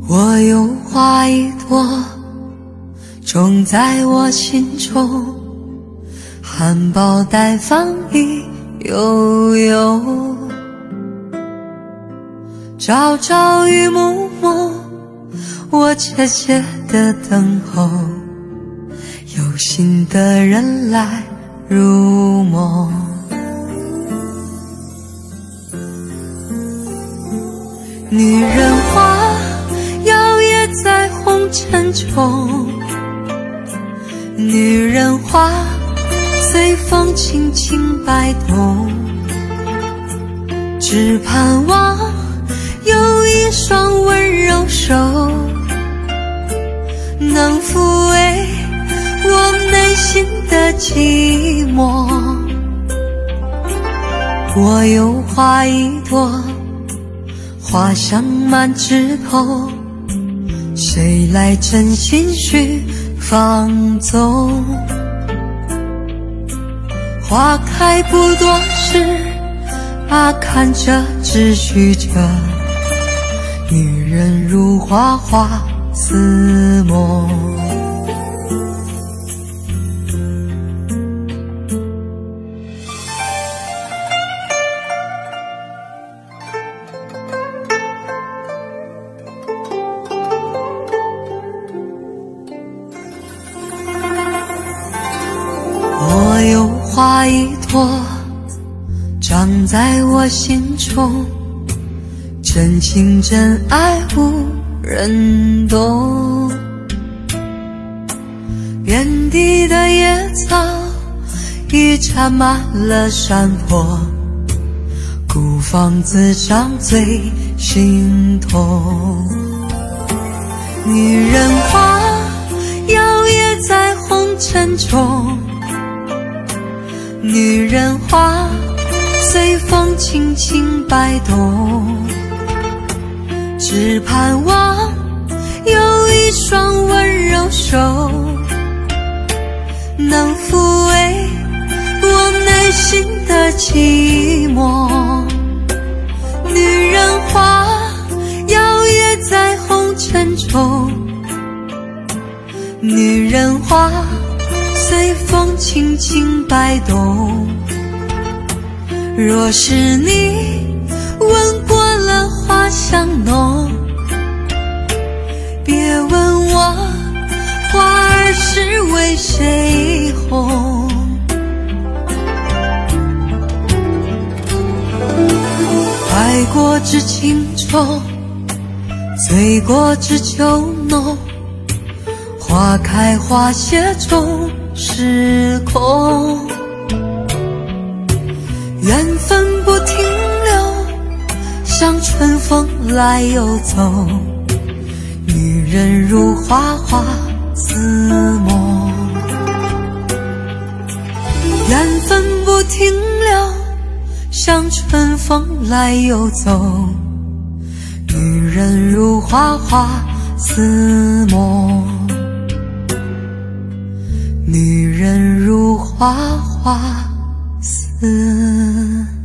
我有花一朵，种在我心中，含苞待放一悠悠，朝朝与暮暮，我切切地等候，有心的人来入梦。女人花摇曳在红尘中，女人花随风轻轻摆动，只盼望有一双温柔手，能抚慰我内心的寂寞。我有花一朵，花香满枝头，谁来真心去放纵？花开不多时，看着只许着女人如花，花似梦。我有花一朵，长在我心中，真情真爱无人懂。遍地的野草已占满了山坡，孤芳自赏最心痛。女人花摇曳在红尘中，女人花随风轻轻摆动，只盼望有一双温柔手，能抚慰我内心的寂寞。女人花摇曳在红尘中，女人花随风轻轻摆动。若是你闻过了花香浓，别问我花儿是为谁红。爱过知情重，醉过知酒浓，花开花谢终是空。缘分不停留，像春风来又走，女人如花，花似梦。缘分不停留，像春风来又走，女人如花，花似梦。女人如花，花似